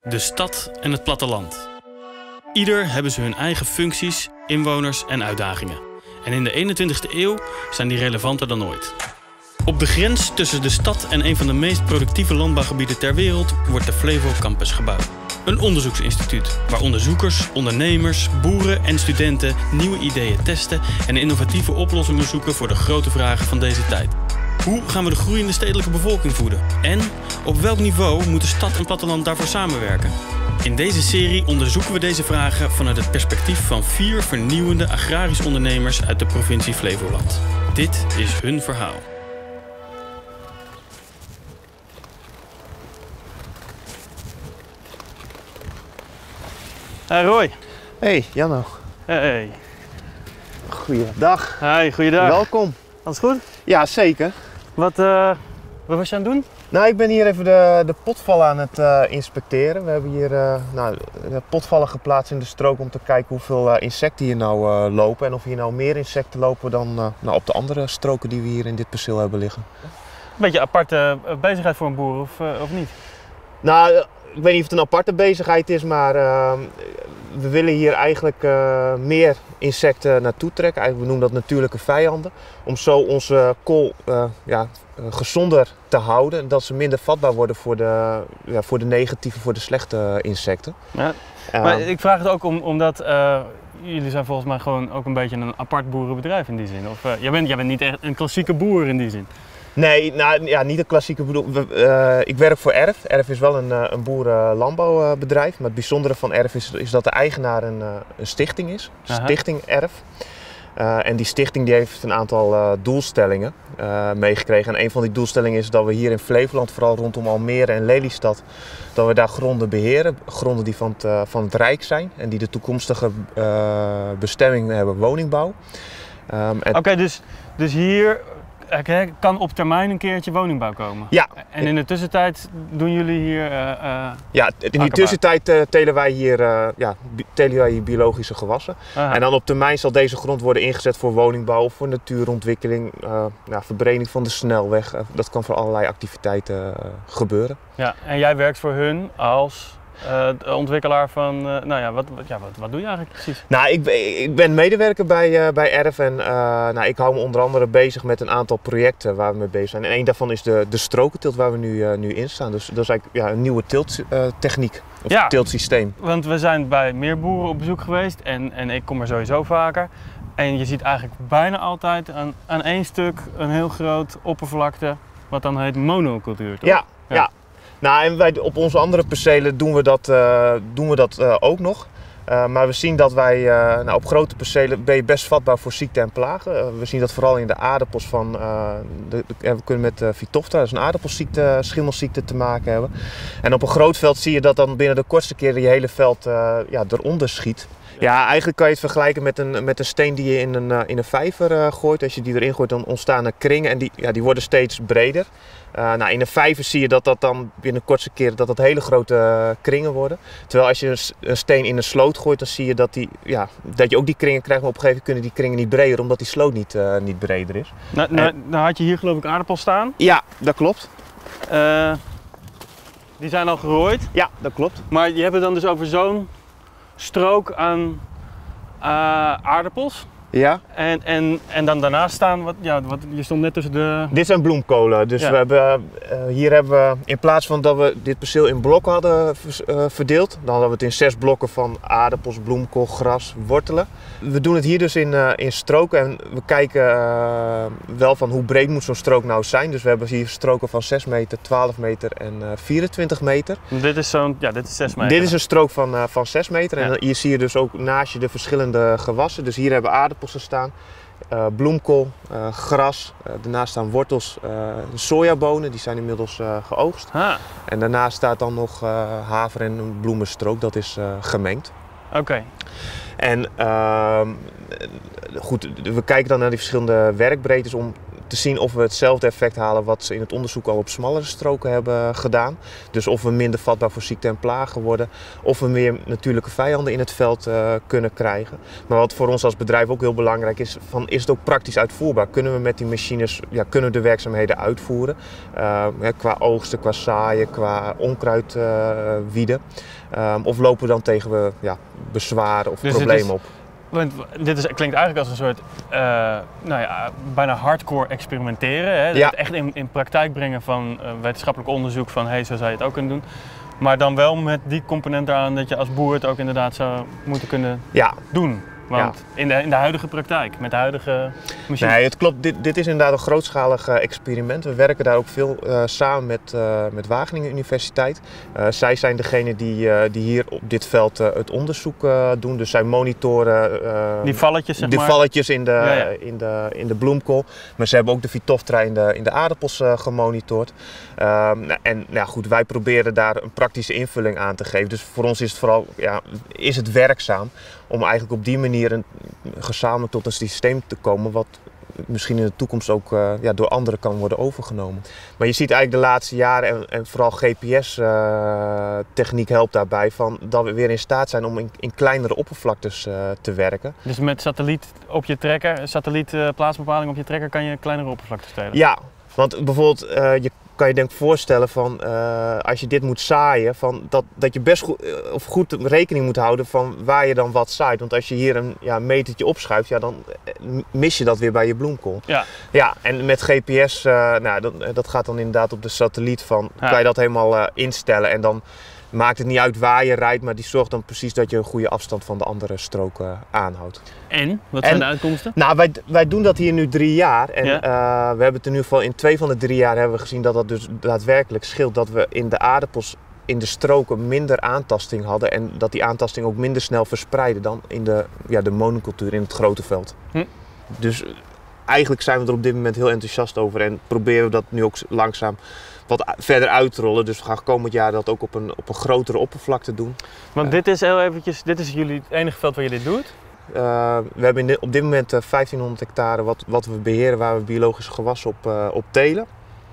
De stad en het platteland. Ieder hebben ze hun eigen functies, inwoners en uitdagingen. En in de 21ste eeuw zijn die relevanter dan ooit. Op de grens tussen de stad en een van de meest productieve landbouwgebieden ter wereld wordt de Flevo Campus gebouwd. Een onderzoeksinstituut waar onderzoekers, ondernemers, boeren en studenten nieuwe ideeën testen en innovatieve oplossingen zoeken voor de grote vragen van deze tijd. Hoe gaan we de groeiende stedelijke bevolking voeden? En op welk niveau moeten stad en platteland daarvoor samenwerken? In deze serie onderzoeken we deze vragen vanuit het perspectief van 4 vernieuwende agrarische ondernemers uit de provincie Flevoland. Dit is hun verhaal. Hey Roy. Hey Janno. Hey. Goeiedag. Hi, goeiedag. Welkom. Alles goed? Ja, zeker. Wat was je aan het doen? Nou, ik ben hier even de potvallen aan het inspecteren. We hebben hier de potvallen geplaatst in de strook om te kijken hoeveel insecten hier nou lopen. En of hier nou meer insecten lopen dan op de andere stroken die we hier in dit perceel hebben liggen. Een beetje een aparte bezigheid voor een boer, of niet? Nou, ik weet niet of het een aparte bezigheid is, maar we willen hier eigenlijk meer insecten naartoe trekken. Eigenlijk, we noemen dat natuurlijke vijanden. Om zo onze kool gezonder te houden. En dat ze minder vatbaar worden voor de negatieve, voor de slechte insecten. Ja, maar ik vraag het ook omdat jullie zijn volgens mij gewoon ook een beetje een apart boerenbedrijf in die zin. Of jij bent niet echt een klassieke boer in die zin. Nee, niet een klassieke boer. Ik werk voor ERF. ERF is wel een boerenlandbouwbedrijf. Maar het bijzondere van ERF is dat de eigenaar een stichting is. Stichting ERF. En die stichting die heeft een aantal doelstellingen meegekregen. En een van die doelstellingen is dat we hier in Flevoland, vooral rondom Almere en Lelystad, dat we daar gronden beheren. Gronden die van het Rijk zijn en die de toekomstige bestemming hebben, woningbouw. Oké, dus hier kan op termijn een keertje woningbouw komen? Ja. En in de tussentijd doen jullie hier ja, in die tussentijd telen wij hier biologische gewassen. Aha. En dan op termijn zal deze grond worden ingezet voor woningbouw, voor natuurontwikkeling, verbreding van de snelweg. Dat kan voor allerlei activiteiten gebeuren. Ja, en jij werkt voor hun als de ontwikkelaar van, wat doe je eigenlijk precies? Nou, ik ben medewerker bij ERF en ik hou me onder andere bezig met een aantal projecten waar we mee bezig zijn. En één daarvan is de strokenteelt waar we nu in staan. Dus dat is eigenlijk een nieuwe teelttechniek of teeltsysteem. Want we zijn bij meer boeren op bezoek geweest en ik kom er sowieso vaker. En je ziet eigenlijk bijna altijd aan één stuk een heel groot oppervlakte, wat dan heet monocultuur, toch? Ja. Nou, en wij, op onze andere percelen doen we dat ook nog. Maar we zien dat wij op grote percelen ben je best vatbaar voor ziekte en plagen. We zien dat vooral in de aardappels we kunnen met Phytophthora, dat is een aardappelziekte, schimmelziekte te maken hebben. En op een groot veld zie je dat dan binnen de kortste keer je hele veld eronder schiet. Ja, eigenlijk kan je het vergelijken met een steen die je in een vijver gooit. Als je die erin gooit, dan ontstaan er kringen en die worden steeds breder. In een vijver zie je dat dan binnen de kortste keer dat hele grote kringen worden. Terwijl als je een steen in een sloot gooit, dan zie je dat je ook die kringen krijgt. Maar op een gegeven moment kunnen die kringen niet breder, omdat die sloot niet breder is. Nou had je hier geloof ik aardappels staan. Ja, dat klopt. Die zijn al gerooid. Ja, dat klopt. Maar je hebt het dan dus over zo'n strook aan aardappels. Ja. En dan daarnaast staan, je stond net tussen de... Dit zijn bloemkolen. Dus hier hebben we, in plaats van dat we dit perceel in blokken hadden verdeeld, dan hadden we het in 6 blokken van aardappels, bloemkool, gras, wortelen. We doen het hier dus in stroken en we kijken wel van hoe breed moet zo'n strook nou zijn. Dus we hebben hier stroken van 6 meter, 12 meter en 24 meter. Dit is 6 meter. Dit is een strook van 6 meter en hier zie je dus ook naast je de verschillende gewassen. Dus hier hebben we aardappels staan, bloemkool, gras, daarnaast staan wortels, sojabonen, die zijn inmiddels geoogst. En daarnaast staat dan nog haver en een bloemenstrook, dat is gemengd. Oké. En goed, we kijken dan naar die verschillende werkbreedtes om te zien of we hetzelfde effect halen wat ze in het onderzoek al op smallere stroken hebben gedaan. Dus of we minder vatbaar voor ziekte en plagen worden, of we meer natuurlijke vijanden in het veld kunnen krijgen. Maar wat voor ons als bedrijf ook heel belangrijk is, is het ook praktisch uitvoerbaar? Kunnen we met die machines, kunnen we de werkzaamheden uitvoeren? Qua oogsten, qua zaaien, qua onkruid wieden. Of lopen we dan tegen bezwaren of dus problemen op? Want klinkt eigenlijk als een soort bijna hardcore experimenteren. Hè? Ja. Het echt in praktijk brengen van wetenschappelijk onderzoek van zo zou je het ook kunnen doen. Maar dan wel met die component eraan dat je als boer het ook inderdaad zou moeten kunnen doen. Want in de huidige praktijk, met de huidige machines. Nee, het klopt. Dit is inderdaad een grootschalig experiment. We werken daar ook veel samen met Wageningen Universiteit. Zij zijn degene die hier op dit veld het onderzoek doen. Dus zij monitoren die valletjes, zeg maar. Die valletjes in de bloemkool. Maar ze hebben ook de Phytophthora in de aardappels gemonitord. Goed, wij proberen daar een praktische invulling aan te geven. Dus voor ons is het vooral is het werkzaam om eigenlijk op die manier gezamenlijk tot een systeem te komen wat misschien in de toekomst ook door anderen kan worden overgenomen. Maar je ziet eigenlijk de laatste jaren en vooral GPS-techniek helpt daarbij dat we weer in staat zijn om in kleinere oppervlaktes te werken. Dus met plaatsbepaling op je trekker kan je kleinere oppervlaktes telen? Ja, want bijvoorbeeld je kan je denk voorstellen van als je dit moet zaaien, dat je best goed rekening moet houden van waar je dan wat zaait. Want als je hier een metertje opschuift, dan mis je dat weer bij je bloemkool. Ja, en met GPS, dat gaat dan inderdaad op de satelliet kan je dat helemaal instellen en dan maakt het niet uit waar je rijdt, maar die zorgt dan precies dat je een goede afstand van de andere stroken aanhoudt. En? Wat zijn de uitkomsten? Nou, wij doen dat hier nu 3 jaar. En we hebben het in ieder geval in 2 van de 3 jaar hebben we gezien dat dat dus daadwerkelijk scheelt. Dat we in de aardappels in de stroken minder aantasting hadden. En dat die aantasting ook minder snel verspreidde dan in de monocultuur in het grote veld. Dus eigenlijk zijn we er op dit moment heel enthousiast over. En proberen we dat nu ook langzaam wat verder uit te rollen. Dus we gaan komend jaar dat ook op een grotere oppervlakte doen. Want dit is jullie het enige veld waar je dit doet? We hebben op dit moment 1500 hectare wat we beheren waar we biologische gewassen op telen.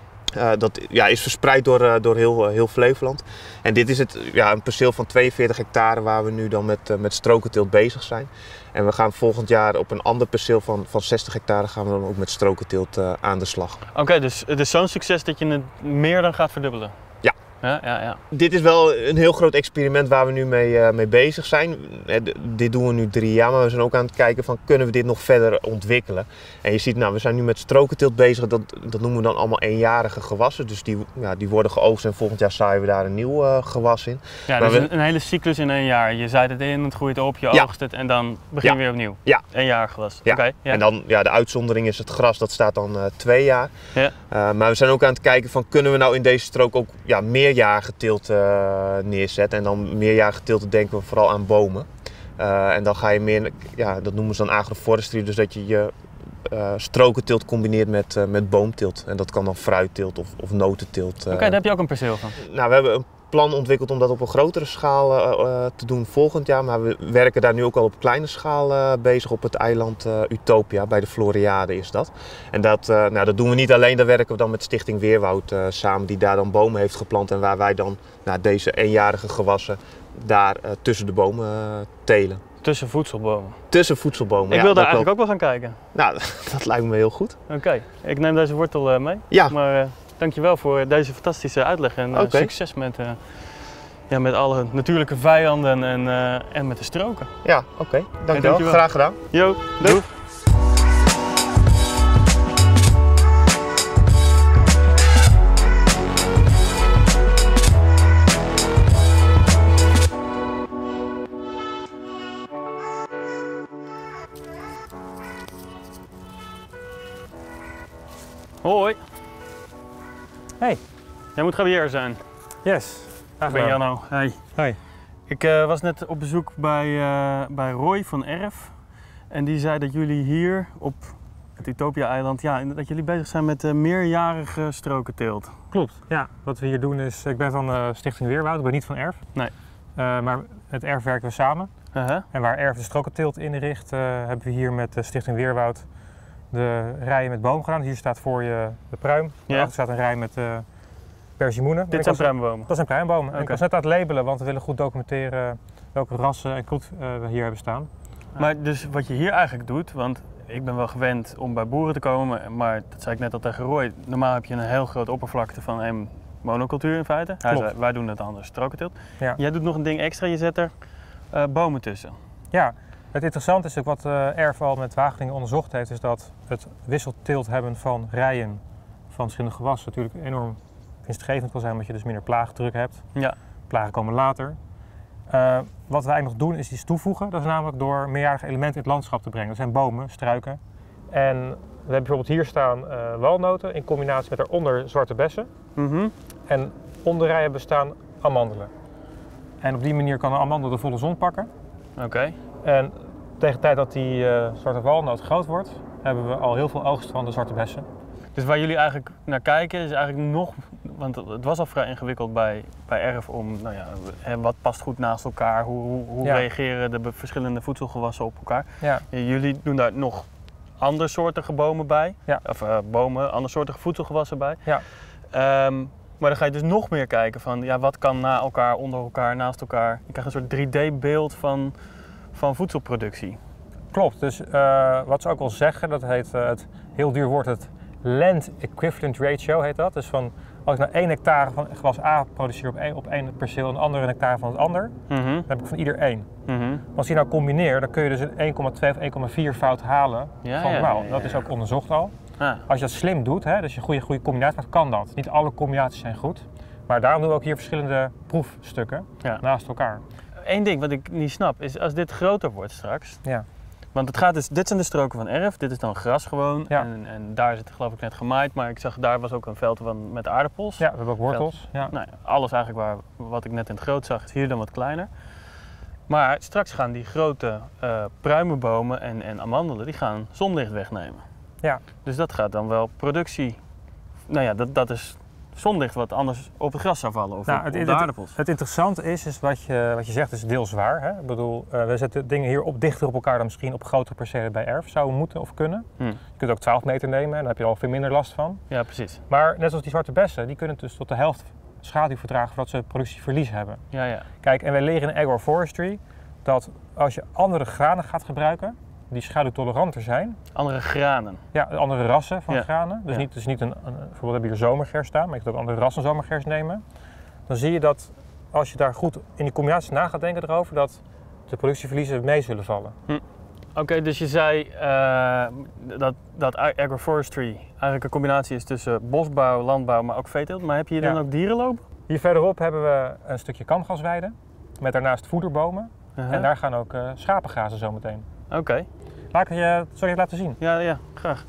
Dat is verspreid door heel Flevoland. En dit is een perceel van 42 hectare waar we nu dan met strokenteelt bezig zijn. En we gaan volgend jaar op een ander perceel van 60 hectare gaan we dan ook met strokenteelt aan de slag. Oké, dus het is zo'n succes dat je het meer dan gaat verdubbelen? Ja. Dit is wel een heel groot experiment waar we nu mee bezig zijn. Dit doen we nu 3 jaar, maar we zijn ook aan het kijken van kunnen we dit nog verder ontwikkelen. En je ziet, we zijn nu met strokenteelt bezig, dat noemen we dan allemaal eenjarige gewassen. Dus die worden geoogst en volgend jaar zaaien we daar een nieuw gewas in. Ja, dus een hele cyclus in 1 jaar. Je zaait het in, het groeit op, je oogst het en dan begin je weer opnieuw. Ja. 1 jaar gewas. Ja. Okay, en dan de uitzondering is het gras, dat staat dan 2 jaar. Ja. Maar we zijn ook aan het kijken van kunnen we nou in deze strook ook meerjarige teelt neerzetten. En dan meerjarige teelt denken we vooral aan bomen. En dan ga je meer, dat noemen ze dan agroforestry, dus dat je strokenteelt combineert met boomteelt. En dat kan dan fruitteelt of notenteelt. Oké, daar heb je ook een perceel van? Nou, we hebben een plan ontwikkeld om dat op een grotere schaal te doen volgend jaar. Maar we werken daar nu ook al op kleine schaal bezig op het eiland Utopia. Bij de Floriade is dat. En dat doen we niet alleen. Daar werken we dan met Stichting Weerwoud samen. Die daar dan bomen heeft geplant. En waar wij dan deze eenjarige gewassen daar tussen de bomen telen. Tussen voedselbomen? Tussen voedselbomen, Ik wil daar eigenlijk ook wel gaan kijken. Nou, dat lijkt me heel goed. Oké, ik neem deze wortel mee. Ja. Maar dankjewel voor deze fantastische uitleg en succes met alle natuurlijke vijanden en met de stroken. Ja, oké. Dankjewel. Graag gedaan. Jo, doei. Hoi. Hey. Jij moet Javier zijn. Yes. Ik ben Janno. Hey. Hoi. Ik was net op bezoek bij Roy van Erf. En die zei dat jullie hier op het Utopia-eiland, dat jullie bezig zijn met meerjarige strokenteelt. Klopt. Ja, wat we hier doen is, ik ben van Stichting Weerwoud, ik ben niet van Erf. Nee. Maar met Erf werken we samen. Uh-huh. En waar Erf de strokenteelt inricht, hebben we hier met Stichting Weerwoud de rijen met boom gedaan. Hier staat voor je de pruim. Daarachter staat een rij met persimoenen. Dit zijn pruimbomen? Dat zijn pruimbomen. Okay. Ik was net aan het labelen, want we willen goed documenteren welke rassen en kloed we hier hebben staan. Maar dus wat je hier eigenlijk doet, want ik ben wel gewend om bij boeren te komen, maar dat zei ik net al tegen Roy, normaal heb je een heel groot oppervlakte van een monocultuur in feite. Wij doen het anders, strokenteelt. Ja. Jij doet nog een ding extra, je zet er bomen tussen. Ja, het interessante is ook wat ERF al met Wageningen onderzocht heeft, is dat het wisselteelt hebben van rijen van verschillende gewassen natuurlijk enorm winstgevend kan zijn, omdat je dus minder plaagdruk hebt. Ja. Plagen komen later. Wat we eigenlijk nog doen is iets toevoegen. Dat is namelijk door meerjarige elementen in het landschap te brengen. Dat zijn bomen, struiken. En we hebben bijvoorbeeld hier staan walnoten in combinatie met daaronder zwarte bessen. En onder rijen bestaan amandelen. En op die manier kan een amandel de volle zon pakken. Oké. En tegen de tijd dat die zwarte walnoot groot wordt, hebben we al heel veel oogst van de zwarte bessen. Dus waar jullie eigenlijk naar kijken is eigenlijk nog, want het was al vrij ingewikkeld bij ERF om, nou ja, wat past goed naast elkaar, hoe reageren de verschillende voedselgewassen op elkaar. Ja. Jullie doen daar nog andersoortige bomen bij, of bomen, andersoortige voedselgewassen bij. Ja. Maar dan ga je dus nog meer kijken van, ja, wat kan na elkaar, onder elkaar, naast elkaar. Je krijgt een soort 3D-beeld van voedselproductie. Klopt, dus wat ze ook wel zeggen, dat heet het heel duur woord, het Land Equivalent Ratio heet dat. Dus van, als ik nou 1 hectare van gewas A produceer op één perceel en een andere hectare van het ander, dan heb ik van ieder 1. Maar als je nou combineert, dan kun je dus een 1,2 of 1,4 fout halen van normaal. Dat is ook onderzocht al. Als je dat slim doet, hè, dus je een goede combinatie maakt, kan dat. Niet alle combinaties zijn goed. Maar daarom doen we ook hier verschillende proefstukken naast elkaar. Eén ding wat ik niet snap is, als dit groter wordt straks, want het gaat dus, dit zijn de stroken van ERF, dit is dan gras gewoon en daar is het geloof ik net gemaaid, maar ik zag daar was ook een veld met aardappels. Ja, we hebben ook wortels. Nou, alles eigenlijk wat ik net in het groot zag is hier dan wat kleiner. Maar straks gaan die grote pruimenbomen en amandelen, die gaan zonlicht wegnemen. Ja. Dus dat gaat dan wel productie, nou ja, dat is zonlicht wat anders op het gras zou vallen of op de aardappels. Het interessante is wat je zegt, is deels waar. Hè? Ik bedoel, we zetten dingen hier dichter op elkaar dan misschien op grotere percelen bij ERF zouden moeten of kunnen. Je kunt ook 12 meter nemen en dan heb je er al veel minder last van. Ja, precies. Maar net zoals die zwarte bessen, die kunnen dus tot de helft schaduw verdragen voordat ze productieverlies hebben. Ja, ja. Kijk, en wij leren in agroforestry dat als je andere granen gaat gebruiken, die schaduwtoleranter zijn. Andere granen? Ja, andere rassen van granen. Dus niet bijvoorbeeld hebben we hier zomergers staan, maar je kunt ook andere rassen zomergers nemen. Dan zie je dat als je daar goed in die combinatie na gaat denken erover, dat de productieverliezen mee zullen vallen. Oké, dus je zei dat agroforestry eigenlijk een combinatie is tussen bosbouw, landbouw, maar ook veeteelt. Maar heb je hier dan ook dieren lopen? Hier verderop hebben we een stukje kamgrasweide met daarnaast voederbomen. En daar gaan ook schapen grazen zometeen. Oké. Zal ik je laten zien? Ja, graag.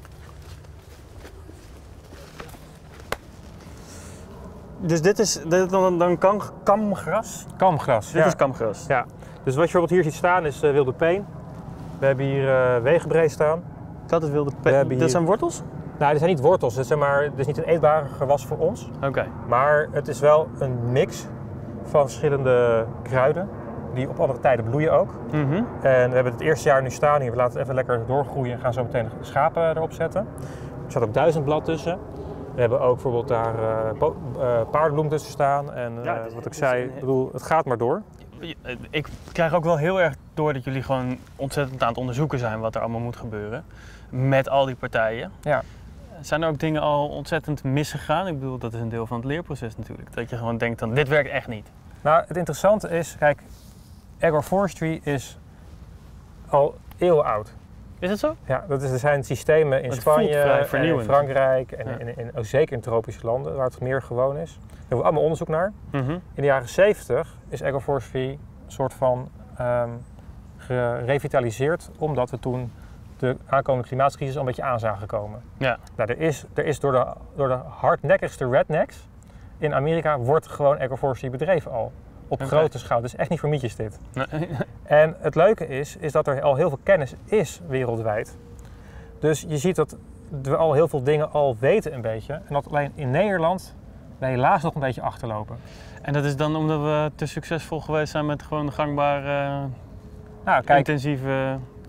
Dus dit is dan kamgras? Kamgras, Dit is kamgras? Ja. Dus wat je bijvoorbeeld hier ziet staan is wilde peen. We hebben hier wegenbreed staan. Dat is wilde peen? Dit zijn wortels? Nou, dit zijn niet wortels. Dit is niet een eetbare gewas voor ons. Oké. Maar het is wel een mix van verschillende kruiden. Die op andere tijden bloeien ook. En we hebben het eerste jaar nu staan hier. We laten het even lekker doorgroeien en gaan zo meteen de schapen erop zetten. Er staat ook 1000-blad tussen. We hebben ook bijvoorbeeld daar paardenbloem tussen staan. En wat ik zei, ik bedoel, het gaat maar door. Ik krijg ook wel heel erg door dat jullie gewoon ontzettend aan het onderzoeken zijn wat er allemaal moet gebeuren. Met al die partijen. Ja. Zijn er ook dingen al ontzettend misgegaan? Ik bedoel, dat is een deel van het leerproces natuurlijk. Dat je gewoon denkt, dan, dit werkt echt niet. Nou, het interessante is, kijk, agroforestry is al eeuwen oud. Is het zo? Ja, er zijn systemen in Spanje, en in Frankrijk en ook zeker in tropische landen waar het meer gewoon is. Daar hebben we allemaal onderzoek naar. In de jaren 70 is agroforestry een soort van gerevitaliseerd, omdat we toen de aankomende klimaatcrisis al een beetje aan zagen komen. Ja. Nou, er is door de hardnekkigste rednecks in Amerika wordt gewoon agroforestry bedreven al. Op grote schaal. Dus echt niet voor mietjes dit. Nee. En het leuke is dat er al heel veel kennis is wereldwijd. Dus je ziet dat we al heel veel dingen al weten een beetje. En dat alleen in Nederland wij helaas nog een beetje achterlopen. En dat is dan omdat we te succesvol geweest zijn met gewoon de gangbare intensieve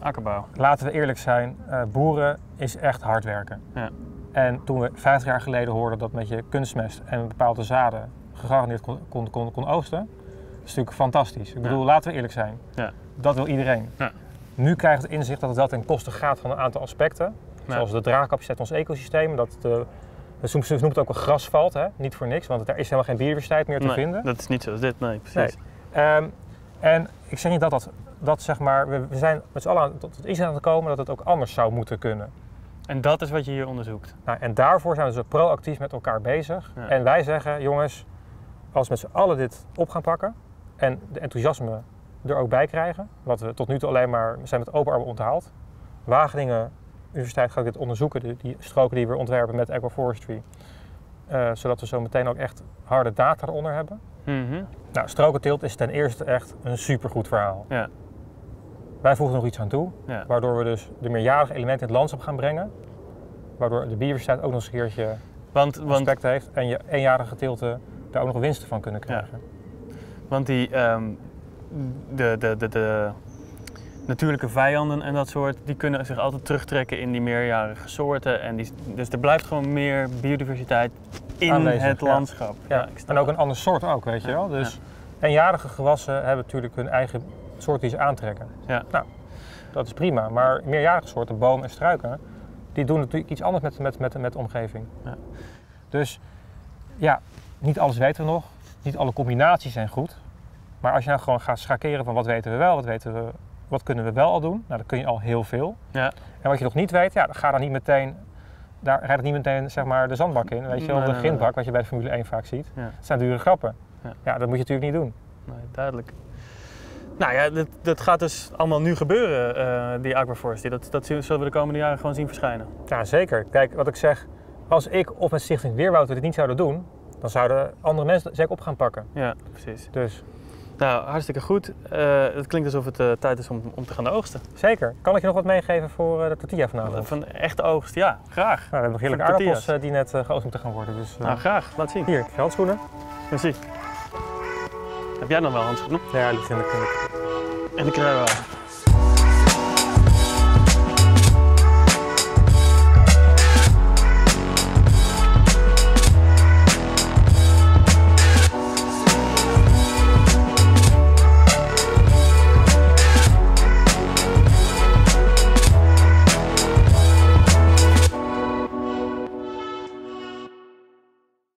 akkerbouw. Laten we eerlijk zijn, boeren is echt hard werken. Ja. En toen we 50 jaar geleden hoorden dat met je kunstmest en bepaalde zaden gegarandeerd kon oogsten, dat is natuurlijk fantastisch. Ik bedoel, laten we eerlijk zijn. Ja. Dat wil iedereen. Ja. Nu krijgt het inzicht dat het wel ten koste gaat van een aantal aspecten. Ja. Zoals de draagcapaciteit van ons ecosysteem. Dat soms noemt het ook een grasvalt, hè? Niet voor niks, want er is helemaal geen biodiversiteit meer te vinden. Dat is niet zoals dit, nee, precies. Nee. En ik zeg niet dat zeg maar, we zijn met z'n allen tot het inzicht aan te komen dat het ook anders zou moeten kunnen. En dat is wat je hier onderzoekt? Nou, en daarvoor zijn we dus proactief met elkaar bezig. Ja. En wij zeggen, jongens, als we met z'n allen dit op gaan pakken en de enthousiasme er ook bij krijgen, wat we tot nu toe alleen maar zijn met open armen onthaald. Wageningen Universiteit gaat dit onderzoeken, die stroken die we ontwerpen met agroforestry. Zodat we zo meteen ook echt harde data eronder hebben. Mm-hmm. Nou, strokenteelt is ten eerste echt een supergoed verhaal. Ja. Wij voegen nog iets aan toe, Ja. waardoor we dus de meerjarige elementen in het landschap gaan brengen. Waardoor de biodiversiteit ook nog eens een keertje aspect heeft en je eenjarige teelten daar ook nog winsten van kunnen krijgen. Ja. Want die, de natuurlijke vijanden en dat soort, die kunnen zich altijd terugtrekken in die meerjarige soorten. En dus er blijft gewoon meer biodiversiteit in aanwezig, het landschap. Ja. En ook een ander soort ook, weet je wel. Dus eenjarige gewassen hebben natuurlijk hun eigen soort die ze aantrekken. Ja. Nou, dat is prima. Maar meerjarige soorten, bomen en struiken, die doen natuurlijk iets anders met de omgeving. Ja. Dus ja, niet alles weten we nog. Niet alle combinaties zijn goed. Maar als je nou gewoon gaat schakeren van wat weten we wel, wat kunnen we wel al doen, nou dan kun je al heel veel. Ja. En wat je nog niet weet, ja, dan ga dan niet meteen, rijd niet meteen zeg maar de zandbak in, weet je wel, de grindbak, wat je bij de Formule 1 vaak ziet. Ja. Dat zijn dure grappen. Ja. Ja, dat moet je natuurlijk niet doen. Nee, duidelijk. Nou ja, dat gaat dus allemaal nu gebeuren, die agroforestry. Dat zullen we de komende jaren gewoon zien verschijnen. Ja, zeker. Kijk, wat ik zeg, als ik of met Stichting Weerwoud dit niet zouden doen, dan zouden andere mensen zeker op gaan pakken. Ja, precies. Dus. Nou, hartstikke goed. Het klinkt alsof het tijd is om te gaan oogsten. Zeker. Kan ik je nog wat meegeven voor de tortilla vanavond? Van echte oogst, ja, graag. Nou, we hebben nog heerlijke aardappels die net geoogst moeten gaan worden. Dus, nou, graag. Laat zien. Hier, handschoenen. Precies. Heb jij dan wel handschoenen? Ja, die vind ik. En die krijgen we wel.